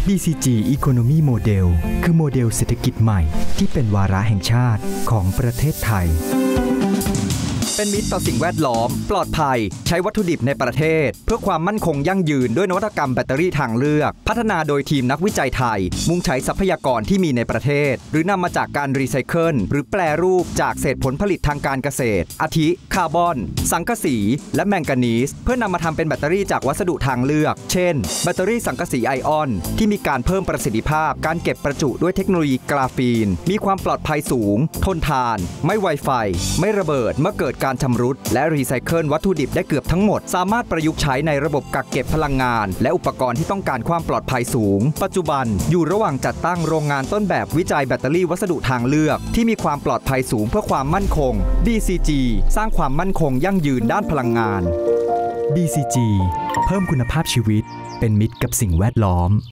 BCG Economy Model คือโมเดลเศรษฐกิจใหม่ที่เป็นวาระแห่งชาติของประเทศไทยเป็นมิตรต่อสิ่งแวดล้อมปลอดภัยใช้วัตถุดิบในประเทศเพื่อความมั่นคงยั่งยืนด้วยนวัตกรรมแบตเตอรี่ทางเลือกพัฒนาโดยทีมนักวิจัยไทยมุ่งใช้ทรัพยากรที่มีในประเทศหรือนำมาจากการรีไซเคิลหรือแปรรูปจากเศษผลผลิตทางการเกษตรอาทิคาร์บอนสังกะสีและแมงกานีสเพื่อนำมาทำเป็นแบตเตอรี่จากวัสดุทางเลือกเช่นแบตเตอรี่สังกะสีไอออนที่มีการเพิ่มประสิทธิภาพการเก็บประจุด้วยเทคโนโลยีกราฟีนมีความปลอดภัยสูงทนทานไม่ไวไฟไม่ระเบิดเมื่อเกิดการชำรุดและรีไซเคิลวัตถุดิบได้เกือบทั้งหมดสามารถประยุกต์ใช้ในระบบกักเก็บพลังงานและอุปกรณ์ที่ต้องการความปลอดภัยสูงปัจจุบันอยู่ระหว่างจัดตั้งโรงงานต้นแบบวิจัยแบตเตอรี่วัสดุทางเลือกที่มีความปลอดภัยสูงเพื่อความมั่นคง BCG สร้างความมั่นคงยั่งยืนด้านพลังงาน BCG เพิ่มคุณภาพชีวิตเป็นมิตรกับสิ่งแวดล้อม